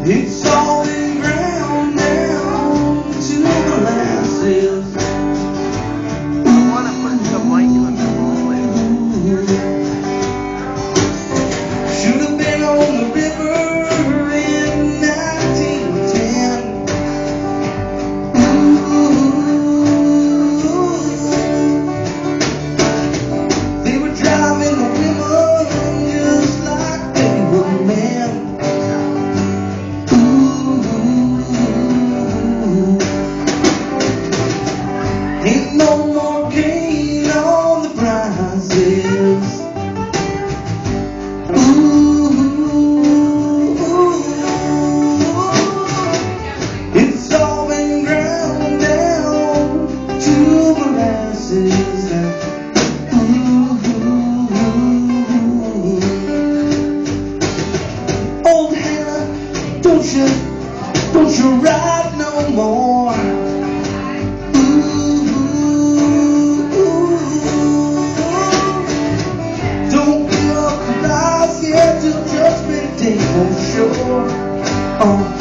It's all been ground down to molasses. I want to put some light to it. Should have been on the river in 1910. They were driving the women just like they were men. Ain't no more gain on the prizes. It's all been ground down to molasses. Old Hannah, don't you ride no more. Don't give up the lies yet till judgment day for sure.